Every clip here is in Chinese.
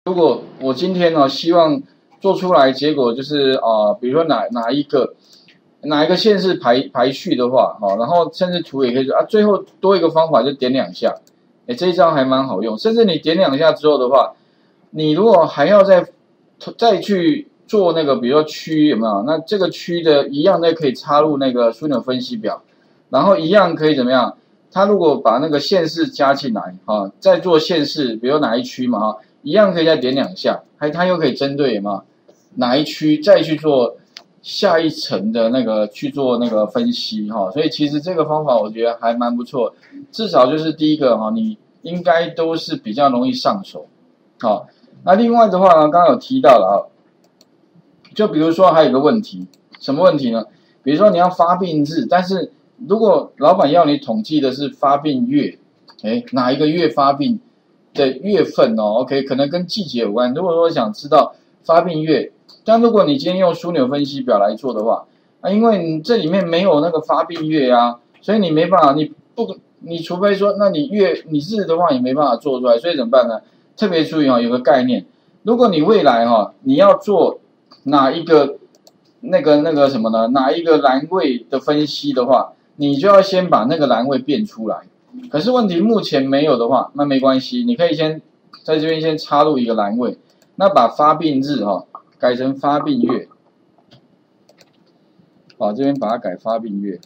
如果我今天呢，希望做出来结果就是比如说哪一个县市排序的话，然后甚至图也可以说最后多一个方法就点2下，这一招还蛮好用。甚至你点2下之后的话，你如果还要再去做那个，比如说区有没有？那这个区的一样可以插入那个枢纽分析表，然后一样可以怎么样？他如果把那个县市加进来再做县市，比如哪一区嘛一样可以再点2下，它又可以针对嘛哪一区再去做下一层的去做那个分析所以其实这个方法我觉得还蛮不错，至少就是第一个你应该都是比较容易上手那另外的话呢，刚刚有提到了就比如说还有一个问题，什么问题呢？比如说你要发病日，但是如果老板要你统计的是发病月，哪一个月发病的月份OK， 可能跟季节有关。如果说想知道发病月，但如果你今天用枢纽分析表来做的话，因为你这里面没有那个发病月所以你没办法，你除非说，那你日的话，你没办法做出来，所以怎么办呢？特别注意有个概念，如果你未来你要做哪一个什么呢？哪一个栏位的分析的话，你就要先把那个栏位变出来。可是问题目前没有的话，那没关系，你可以先在这边先插入一个栏位，那把发病日改成发病月，这边把它改发病月。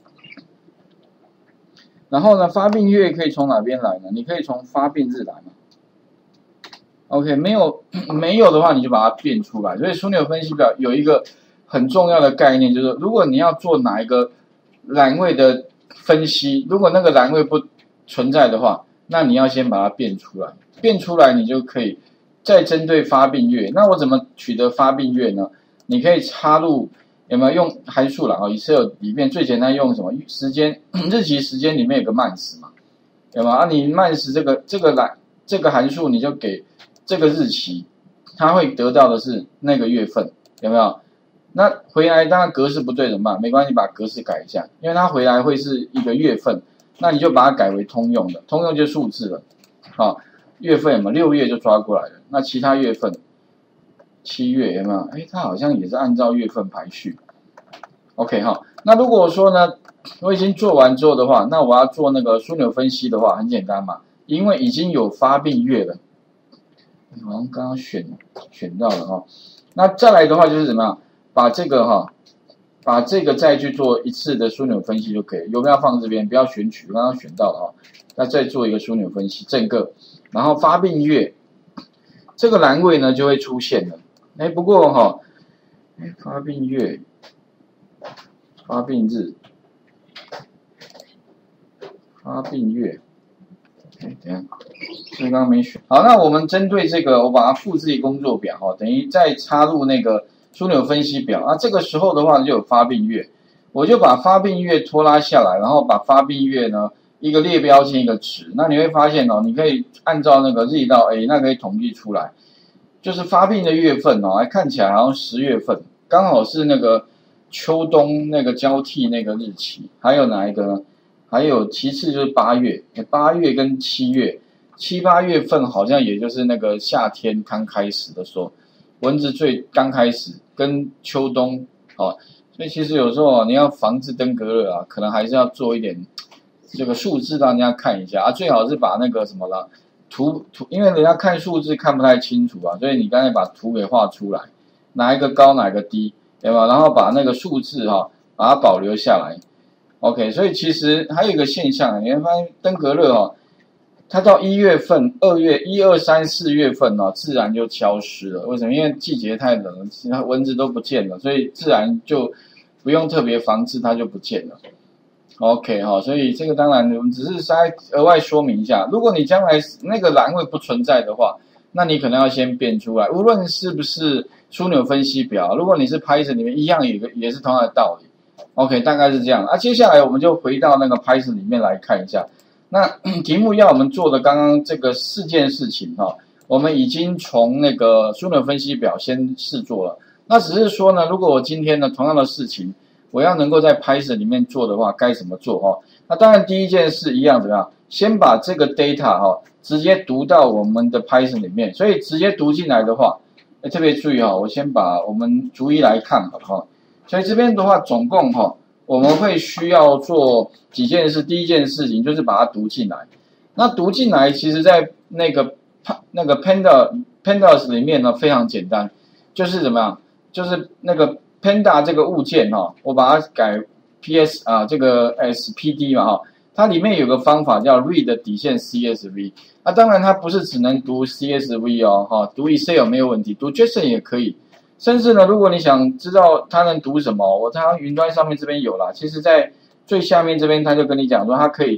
然后呢，发病月可以从哪边来呢？你可以从发病日来嘛。OK， 没有的话，你就把它变出来。所以枢纽分析表有一个很重要的概念，就是如果你要做哪一个栏位的分析，如果那个栏位不存在的话，那你要先把它变出来。变出来，你就可以再针对发病月。那我怎么取得发病月呢？你可以插入有没有用函数啦？Excel 里面最简单用什么时间日期时间里面有个慢时嘛，有没有你慢时这个函数你就给这个日期，它会得到的是那个月份，有没有？那回来当然格式不对怎么办？没关系，把格式改一下，因为它回来会是一个月份，那你就把它改为通用的，通用就数字了，月份有没有？6月就抓过来了，那其他月份，7月有没有？它好像也是按照月份排序。OK 那如果说呢，我已经做完之后的话，那我要做那个枢纽分析的话，很简单嘛，因为已经有发病月了，好像刚刚选到了那再来的话就是怎么样，把这个再去做一次的枢纽分析就可以，有没有放这边？不要选取，刚刚选到了那再做一个枢纽分析，整个，然后发病月这个栏位呢就会出现了。不过发病月、发病日、发病月，等一下，这刚刚没选。好，那我们针对这个，我把它复制一工作表等于再插入那个枢纽分析表这个时候的话就有发病月，我就把发病月拖拉下来，然后把发病月呢一个列标签一个值，那你会发现你可以按照那个 Z 到 A， 那可以统计出来，就是发病的月份看起来好像10月份，刚好是那个秋冬那个交替那个日期。还有哪一个呢？还有其次就是8月，8月跟7月，7、8月份好像也就是那个夏天刚开始的时候，蚊子最刚开始，跟秋冬所以其实有时候你要防治登革热可能还是要做一点这个数字让人家看一下最好是把那个什么了图，因为人家看数字看不太清楚所以你刚才把图给画出来，哪一个高哪一个低，对吧？然后把那个数字把它保留下来。OK， 所以其实还有一个现象，你会发现登革热它到1月份、2月、1、2、3、4月份自然就消失了。为什么？因为季节太冷了，其他蚊子都不见了，所以自然就不用特别防治，它就不见了。OK 所以这个当然我们只是额外说明一下，如果你将来那个栏位不存在的话，那你可能要先变出来，无论是不是枢纽分析表，如果你是 Python 里面一样也是同样的道理。OK， 大概是这样接下来我们就回到那个 Python 里面来看一下。那题目要我们做的刚刚这个4件事情我们已经从那个枢纽分析表先试做了。那只是说呢，如果我今天呢同样的事情，我要能够在 Python 里面做的话，该怎么做那当然第一件事一样怎么样， 先把这个 data 哈、直接读到我们的 Python 里面，所以直接读进来的话，特别注意哈、我先把我们逐一来看好哈。所以这边的话，总共哈、我们会需要做几件事。第一件事情就是把它读进来。那读进来，其实在那个pandas 里面呢非常简单，就是怎么样？就是那个 panda 这个物件哈、我把它改 ps 啊这个 spd 嘛哈、它里面有个方法叫 read 底线 csv。那当然它不是只能读 csv 哦哈、读 Excel 没有问题，读 JSON 也可以。甚至呢，如果你想知道它能读什么，它云端上面这边有啦。其实，在最下面这边，它就跟你讲说，它可以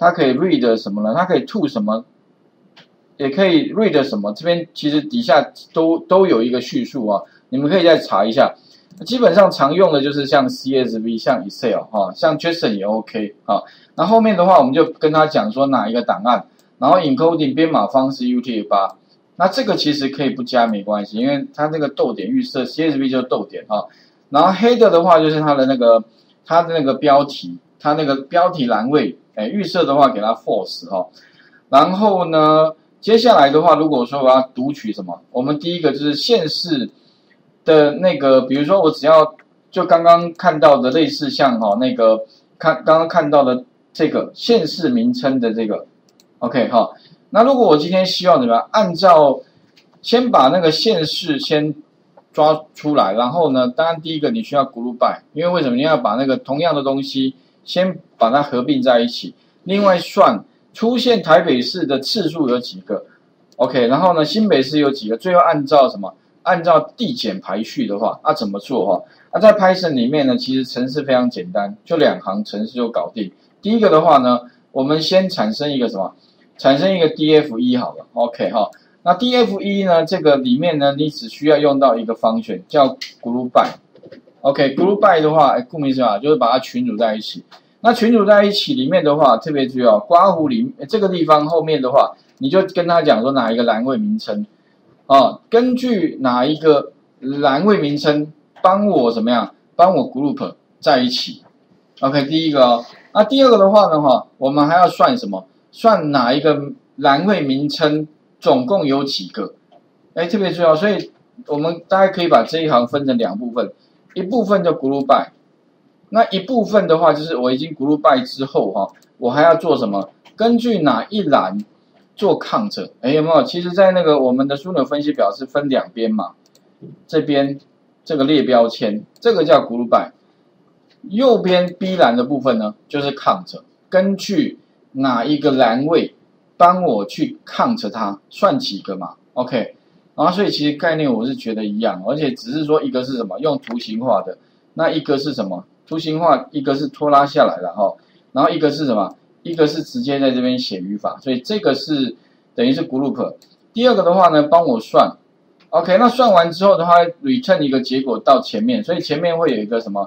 read 什么呢？它可以 to 什么，也可以 read 什么。这边其实底下都有一个叙述啊，你们可以再查一下。基本上常用的就是像 CSV、像 Excel 哈、像 JSON 也 OK 啊。那后面的话，我们就跟他讲说哪一个档案，然后 encoding 编码方式 UTF-8。那这个其实可以不加没关系，因为它这个逗点预设 CSV 就是逗点哈。然后 header 的话就是它的那个标题，它那个标题栏位，预设的话给它 false 哈。然后呢，接下来的话，如果说我要读取什么，我们第一个就是县市的那个，比如说我只要就刚刚看到的类似像哈那个刚刚看到的这个县市名称的这个 OK 哈。那如果我今天希望怎么样，按照先把那个县市先抓出来，然后呢，当然第一个你需要 group by， 因为为什么你要把那个同样的东西先把它合并在一起，另外算出现台北市的次数有几个 ，OK， 然后呢新北市有几个，最后按照什么？按照递减排序的话，怎么做哈？在 Python 里面呢，其实程式非常简单，就2行程式就搞定。第一个的话呢，我们先产生一个什么？产生一个 df1 好了 ，OK 哈。那 df1 呢，这个里面呢，你只需要用到一个function叫 group by。OK，group by 的话，顾名思义就是把它群组在一起。那群组在一起里面的话，特别注意哦，括弧里这个地方后面的话，你就跟他讲说哪一个栏位名称根据哪一个栏位名称帮我怎么样？帮我 group 在一起。OK， 第一个哦。那第二个的话呢，我们还要算什么？算哪一个栏位名称总共有几个？特别重要，所以我们大概可以把这一行分成2部分，一部分就 group by， 那一部分的话就是我已经 group by 之后我还要做什么？根据哪一栏做 count？ 有没有？其实，在那个我们的枢纽分析表是分2边嘛，这边这个列标签，这个叫 group by， 右边 B 栏的部分呢就是 count， 根据哪一个栏位帮我去 count 它，算几个嘛 ？OK， 然后所以其实概念我是觉得一样，而且只是说一个是什么用图形化的，那一个是什么图形化，一个是拖拉下来的然后一个是什么？一个是直接在这边写语法，所以这个是等于是 group。第二个的话呢，帮我算 ，OK， 那算完之后的话 ，return 一个结果到前面，所以前面会有一个什么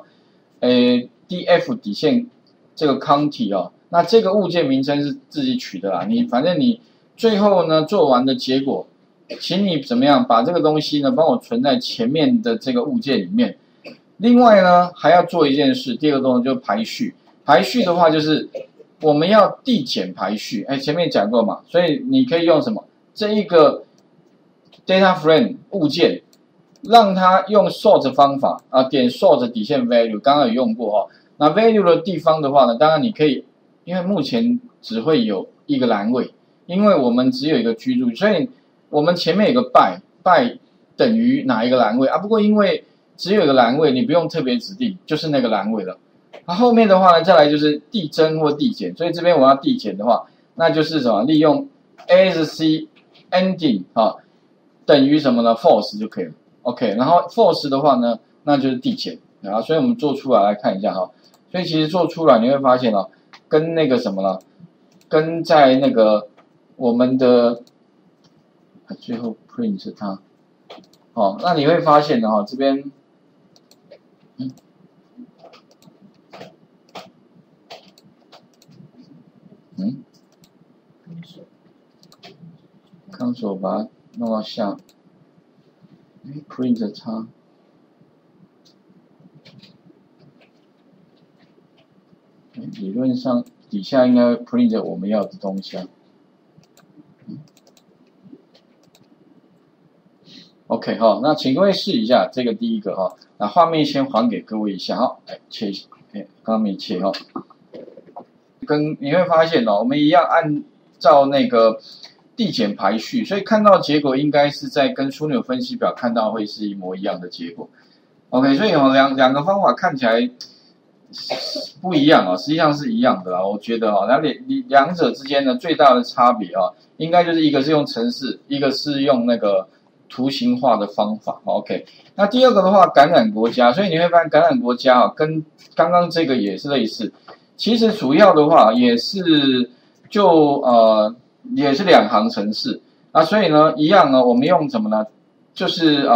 ，df 底线这个 county 那这个物件名称是自己取的啦，反正你最后呢做完的结果，请你怎么样把这个东西呢帮我存在前面的这个物件里面。另外呢还要做一件事，第二个动作就是排序。排序的话就是我们要递减排序，前面讲过嘛，所以你可以用什么？这一个 data frame 物件，让它用 sort 方法点 sort 底线 value， 刚刚有用过那 value 的地方的话呢，当然你可以。因为目前只会有一个栏位，因为我们只有一个居住，所以我们前面有个 by 等于哪一个栏位不过因为只有一个栏位，你不用特别指定，就是那个栏位了。后面的话呢，再来就是递增或递减，所以这边我要递减的话，那就是什么？利用 asc ending 等于什么呢 ？false 就可以了。OK， 然后 false 的话呢，那就是递减所以我们做出来看一下所以其实做出来你会发现跟那个什么了，跟在那个我们的最后 print 它，那你会发现的这边，console 把它弄到下，print 它。理论上底下应该 print 着我们要的东西啊。OK 哈，那请各位试一下这个第一个哈，那画面先还给各位一下哈，来切，刚刚没切哈。跟你会发现哦，我们一样按照那个递减排序，所以看到结果应该是在跟枢纽分析表看到会是一模一样的结果。OK， 所以两个方法看起来不一样啊，实际上是一样的啊，我觉得啊，两者之间呢最大的差别啊，应该就是一个是用程式，一个是用那个图形化的方法。OK， 那第二个的话，感染国家，所以你会发现感染国家啊，跟刚刚这个也是类似。其实主要的话也是也是2行程式啊，所以呢一样呢，我们用什么呢？就是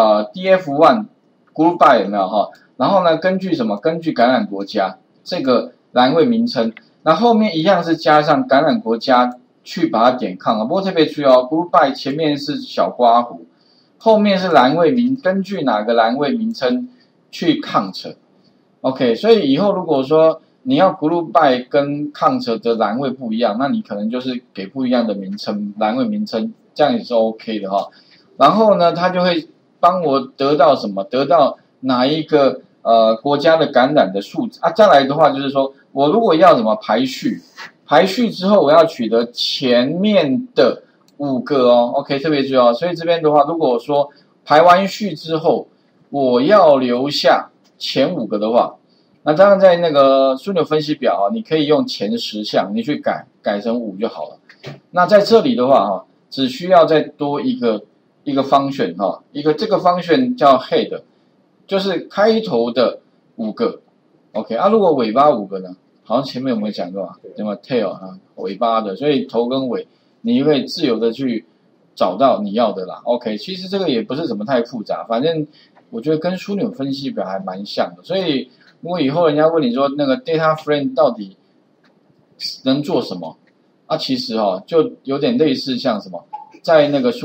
df1 group by 有没有哈？然后呢根据什么？根据感染国家这个栏位名称，那后面一样是加上感染国家去把它点抗啊。不过特别注意哦 ，group by 前面是小括弧，后面是栏位名，根据哪个栏位名称去抗成。OK， 所以以后如果说你要 group by 跟 count 的栏位不一样，那你可能就是给不一样的名称，栏位名称，这样也是 OK 的哈。然后呢，它就会帮我得到什么？得到哪一个国家的感染的数字啊？再来的话就是说我如果要什么排序，排序之后我要取得前面的5个哦 ，OK， 特别注意哦。所以这边的话，如果说排完序之后我要留下前5个的话。那当然，在那个枢纽分析表啊，你可以用前10项，你去改成5就好了。那在这里的话哈，只需要再多一个function哈，这个function叫 head， 就是开头的5个 ，OK 啊。如果尾巴5个呢？好像前面有没有讲过啊？对吗 ？tail 啊，尾巴的，所以头跟尾你可以自由的去找到你要的啦。OK， 其实这个也不是什么太复杂，反正我觉得跟枢纽分析表还蛮像的，所以。如果以后人家问你说那个 data frame 到底能做什么啊？其实就有点类似像什么，在那个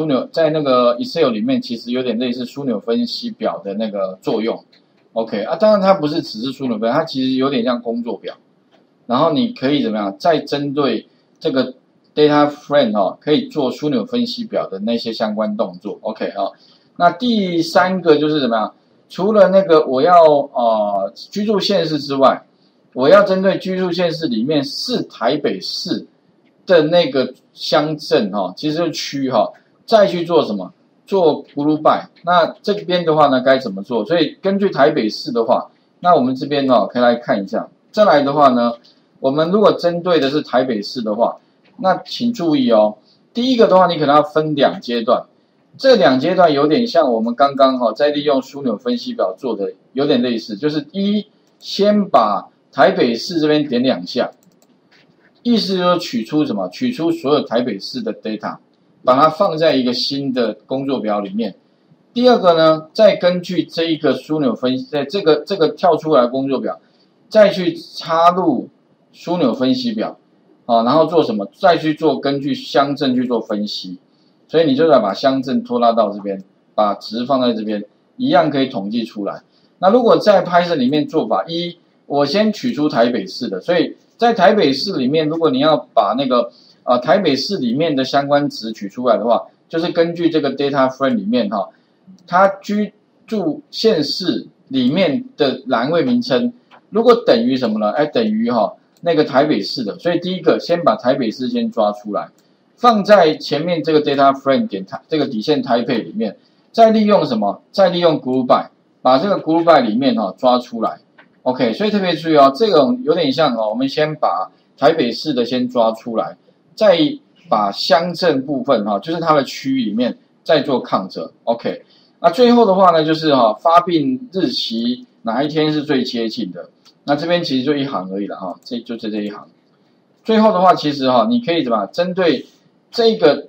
Excel 里面，其实有点类似枢纽分析表的那个作用。OK 啊，当然它不是只是枢纽分析，它其实有点像工作表。然后你可以怎么样？再针对这个 data frame 可以做枢纽分析表的那些相关动作。OK 那第3个就是怎么样？除了那个我要居住县市之外，我要针对居住县市里面是台北市的那个乡镇其实是区再去做什么？做 group by。那这边的话呢，该怎么做？所以根据台北市的话，那我们这边可以来看一下。再来的话呢，我们如果针对的是台北市的话，那请注意第一个的话，你可能要分2阶段。这2阶段有点像我们刚刚在利用枢纽分析表做的有点类似，就是先把台北市这边点2下，意思就是取出什么？取出所有台北市的 data， 把它放在一个新的工作表里面。第二个呢，再根据这一个枢纽分析，在这个跳出来的工作表，再去插入枢纽分析表，然后做什么？再去做根据乡镇去做分析。所以你就要把乡镇拖拉到这边，把值放在这边，一样可以统计出来。那如果在 Python 里面做法我先取出台北市的，所以在台北市里面，如果你要把那个台北市里面的相关值取出来的话，就是根据这个 data frame 里面它居住县市里面的栏位名称，如果等于什么呢？等于那个台北市的，所以第一个先把台北市先抓出来。放在前面这个 data frame 点这个底线台配里面，再利用什么？再利用 group by 把这个 group by 里面抓出来。OK， 所以特别注意这种有点像我们先把台北市的先抓出来，再把乡镇部分就是它的区域里面再做抗折。OK， 那最后的话呢，就是发病日期哪一天是最接近的？那这边其实就1行而已了就是这一行。最后的话，其实你可以怎么针对这个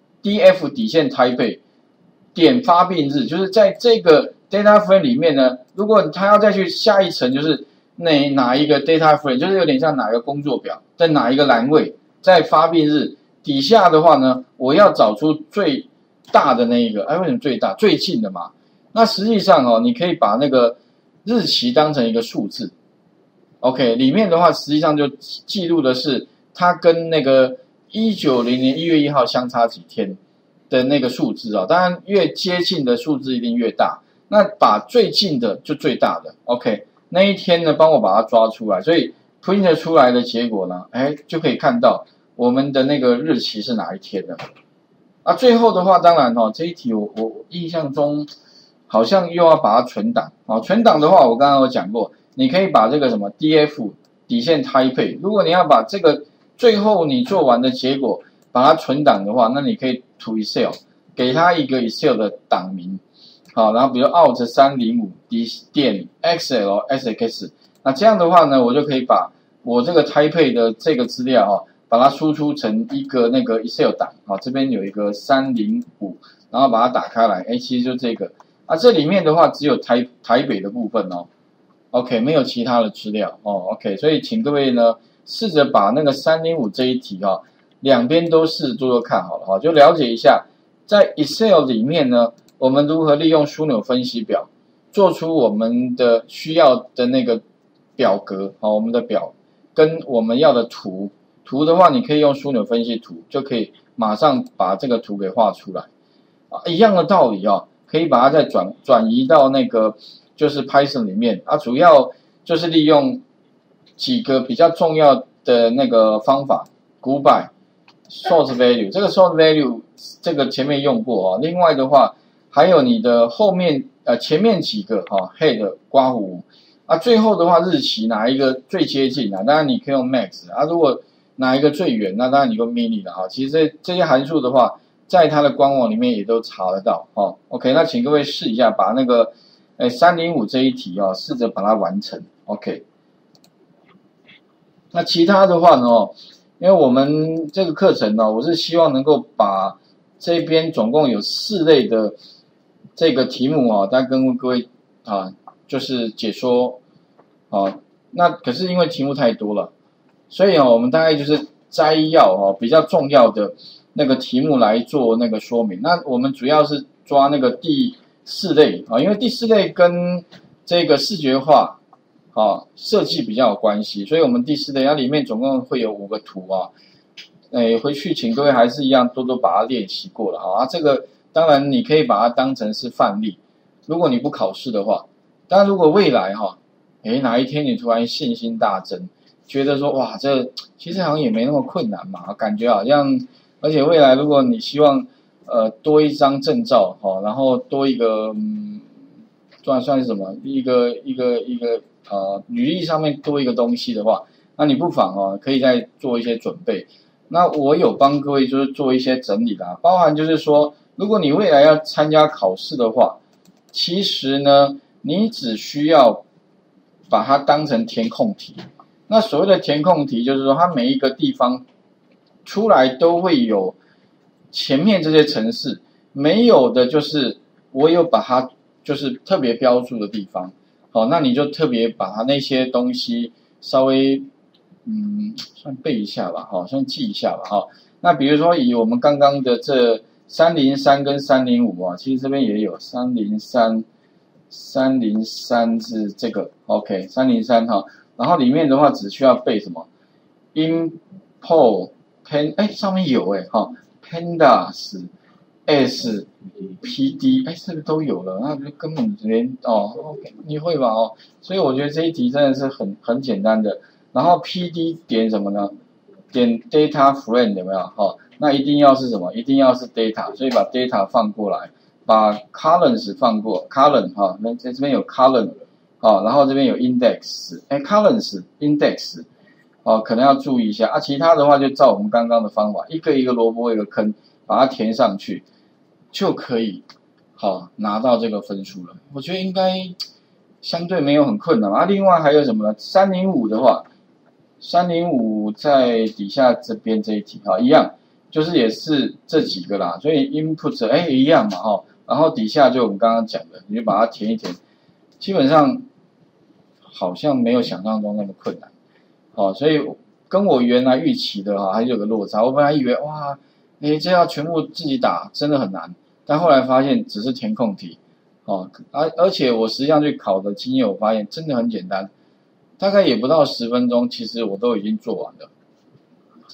df 底线 type 点发病日，就是在这个 data frame 里面呢，如果他要再去下一层，就是哪一个 data frame， 就是有点像哪个工作表，在哪一个栏位，在发病日底下的话呢，我要找出最大的那一个，为什么最大？最近的嘛。那实际上你可以把那个日期当成一个数字 ，OK， 里面的话实际上就记录的是它跟那个190年1月1号相差几天的那个数字啊，当然越接近的数字一定越大，那把最近的就最大的 ，OK， 那一天呢帮我把它抓出来，所以 print 出来的结果呢，就可以看到我们的那个日期是哪一天的。啊，最后的话，当然这一题我印象中好像又要把它存档啊。存档的话，我刚刚有讲过，你可以把这个什么 DF 底线 Type， 如果你要把这个最后你做完的结果把它存档的话，那你可以 to Excel 给它一个 Excel 的档名，好，然后比如 Alt 305点 XLSX， 那这样的话呢，我就可以把我这个 Type 的这个资料把它输出成一个那个 Excel 档，这边有一个305，然后把它打开来，其实就这个，这里面的话只有台北的部分，OK， 没有其他的资料，OK， 所以请各位呢试着把那个305这一题两边都试做做看好了就了解一下，在 Excel 里面呢，我们如何利用枢纽分析表做出我们的需要的那个表格，我们的表跟我们要的图。图的话，你可以用枢纽分析图，就可以马上把这个图给画出来，一样的道理可以把它再转移到那个就是 Python 里面主要就是利用几个比较重要的那个方法 ，group by、sort value， 这个 sort value 这个前面用过另外的话，还有你的后面前面几个head 刮胡最后的话日期哪一个最接近当然你可以用 max 如果哪一个最远？那当然你用 mini 了其实这些函数的话，在它的官网里面也都查得到OK， 那请各位试一下，把那个305这一题试着把它完成 OK。那其他的话呢因为我们这个课程我是希望能够把这边总共有4类的这个题目再跟各位就是解说那可是因为题目太多了。所以我们大概就是摘要比较重要的那个题目来做那个说明。那我们主要是抓那个第4类因为第4类跟这个视觉化设计比较有关系，所以我们第4类它里面总共会有5个图回去请各位还是一样多多把它练习过了这个当然你可以把它当成是范例，如果你不考试的话，当然如果未来哪一天你突然信心大增。觉得说哇，这其实好像也没那么困难嘛，感觉好像，而且未来如果你希望多一张证照然后多一个算是什么一个履历上面多一个东西的话，那你不妨可以再做一些准备。那我有帮各位就是做一些整理啦，包含就是说，如果你未来要参加考试的话，其实呢，你只需要把它当成填空题。那所谓的填空题，就是说它每一个地方出来都会有前面这些程式，没有的就是我有把它就是特别标注的地方，那你就特别把它那些东西稍微算背一下吧，算记一下吧，那比如说以我们刚刚的这303跟305其实这边也有303是这个 OK 303然后里面的话只需要背什么 import pen 上面有pandas spd 这个都有了，那根本连OK 你会吧所以我觉得这一题真的是很简单的。然后 pd 点什么呢？点 data frame 有没有那一定要是什么？一定要是 data， 所以把 data 放过来，把 columns 放过 column 那这边有 column然后这边有 index，columns index，可能要注意一下其他的话就照我们刚刚的方法，一个一个萝卜一个坑，把它填上去，就可以拿到这个分数了。我觉得应该相对没有很困难另外还有什么呢？305的话，305在底下这边这一题一样，就是也是这几个啦，所以 input 一样嘛然后底下就我们刚刚讲的，你就把它填一填。基本上好像没有想象中那么困难所以跟我原来预期的还是有个落差。我本来以为哇这要全部自己打真的很难，但后来发现只是填空题而且我实际上去考的经验，我发现真的很简单，大概也不到10分钟，其实我都已经做完了，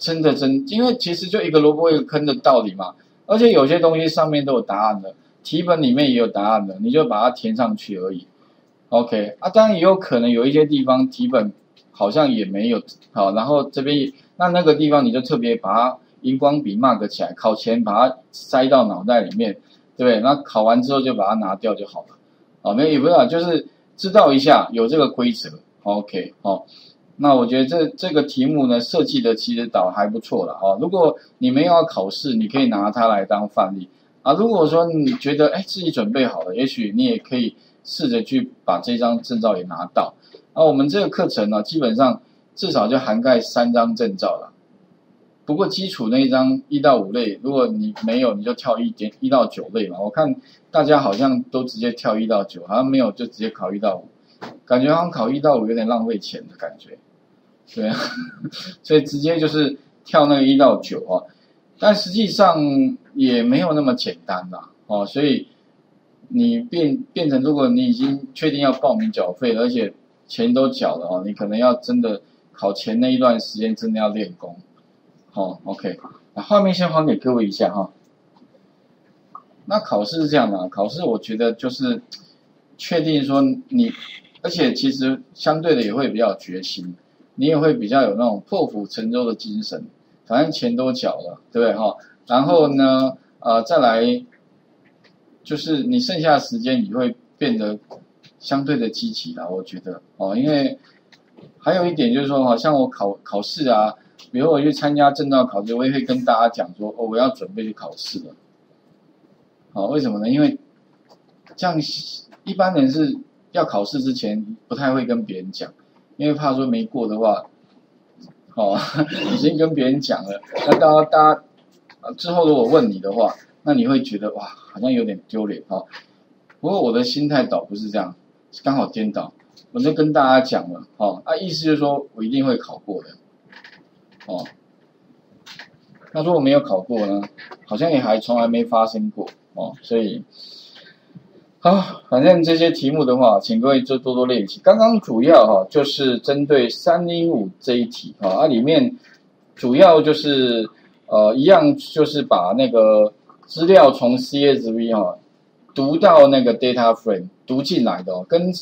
因为其实就一个萝卜一个坑的道理嘛，而且有些东西上面都有答案的，题本里面也有答案的，你就把它填上去而已。OK 啊，当然也有可能有一些地方题本好像也没有好，然后这边那个地方你就特别把它荧光笔 mark 起来，考前把它塞到脑袋里面，对不对？那考完之后就把它拿掉就好了。哦，没有也不是，就是知道一下有这个规则。OK 哦。那我觉得这个题目呢设计的其实倒还不错了哦。如果你没有要考试，你可以拿它来当范例啊。如果说你觉得自己准备好了，也许你也可以试着去把这张证照也拿到。啊，我们这个课程呢，基本上至少就涵盖3张证照了。不过基础那一张1到5类，如果你没有，你就跳1到9类嘛。我看大家好像都直接跳1到9，好像没有就直接考1到5，感觉好像考1到5有点浪费钱的感觉。对啊，所以直接就是跳那个1到9啊，但实际上也没有那么简单啦哦，所以你变成，如果你已经确定要报名缴费了，而且钱都缴了哦，你可能要真的考前那一段时间真的要练功。好 ，OK， 那画面先还给各位一下哈。那考试是这样的，考试我觉得就是确定说你，而且其实相对的也会比较有决心。你也会比较有那种破釜沉舟的精神，反正钱都缴了，对不对哈？然后呢，再来就是你剩下的时间你会变得相对的积极啦，我觉得哦，因为还有一点就是说，好像我考试啊，比如我去参加证照考试，我也会跟大家讲说，哦，我要准备去考试了。好，为什么呢？因为这样一般人是要考试之前不太会跟别人讲。因为怕说没过的话，哦，已经跟别人讲了，那大家之后如果问你的话，那你会觉得哇，好像有点丢脸哦。不过我的心态倒不是这样，刚好颠倒，我就跟大家讲了哦，意思就是说我一定会考过的，哦。那如果没有考过呢，好像也还从来没发生过哦，所以。好，反正这些题目的话，请各位就多多练习。刚刚主要就是针对305这一题里面主要就是一样就是把那个资料从 CSV 读到那个 data frame 读进来的跟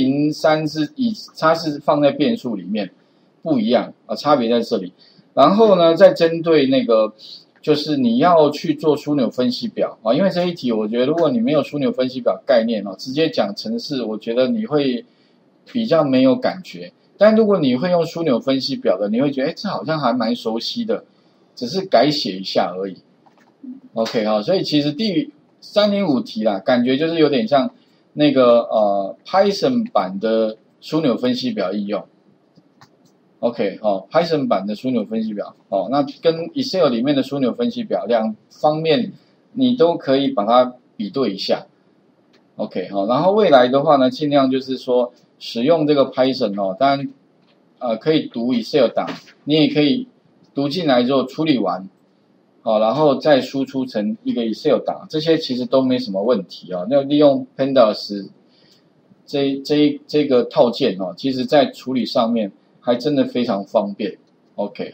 303它是放在变数里面不一样差别在这里。然后呢，再针对那个。就是你要去做枢纽分析表因为这一题我觉得如果你没有枢纽分析表概念直接讲程式，我觉得你会比较没有感觉。但如果你会用枢纽分析表的，你会觉得这好像还蛮熟悉的，只是改写一下而已。OK 所以其实第305题啦，感觉就是有点像那个Python 版的枢纽分析表应用。OK Python 版的枢纽分析表那跟 Excel 里面的枢纽分析表两方面你都可以把它比对一下。OK 然后未来的话呢，尽量就是说使用这个 Python 当然可以读 Excel 档，你也可以读进来之后处理完然后再输出成一个 Excel 档，这些其实都没什么问题那利用 Pandas 这个套件其实在处理上面还真的非常方便 ，OK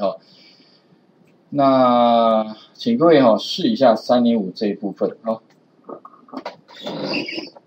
那请各位试一下305这一部分